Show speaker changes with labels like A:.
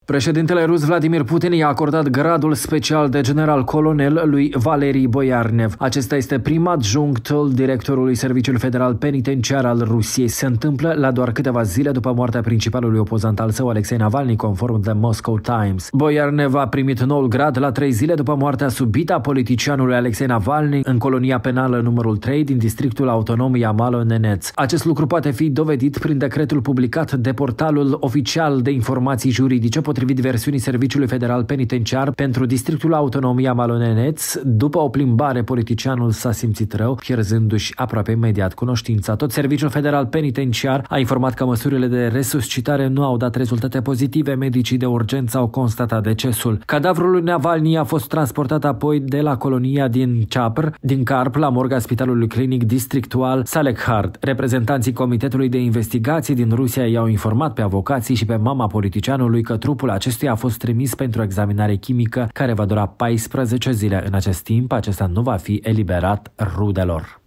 A: Președintele rus Vladimir Putin i-a acordat gradul special de general colonel lui Valeri Boiarnev. Acesta este prim adjunctul directorului Serviciului Federal Penitenciar al Rusiei. Se întâmplă la doar câteva zile după moartea principalului opozant al său, Alexei Navalny, conform The Moscow Times. Boiarnev a primit noul grad la 3 zile după moartea subită a politicianului Alexei Navalny în colonia penală numărul 3 din districtul autonom Yamalo-Nenets. Acest lucru poate fi dovedit prin decretul publicat de portalul oficial de informații juridice, potrivit versiunii Serviciului Federal Penitenciar pentru districtul autonom Yamalo-Nenets. După o plimbare, politicianul s-a simțit rău, pierzându-și aproape imediat cunoștința. Tot Serviciul Federal Penitenciar a informat că măsurile de resuscitare nu au dat rezultate pozitive. Medicii de urgență au constatat decesul. Cadavrul lui Navalny a fost transportat apoi de la colonia din Karp la morga Spitalului Clinic Districtual Salekhard. Reprezentanții Comitetului de Investigații din Rusia i-au informat pe avocații și pe mama politicianului că trupul acestuia a fost trimis pentru examinare chimică care va dura 14 zile. În acest timp, acesta nu va fi eliberat rudelor.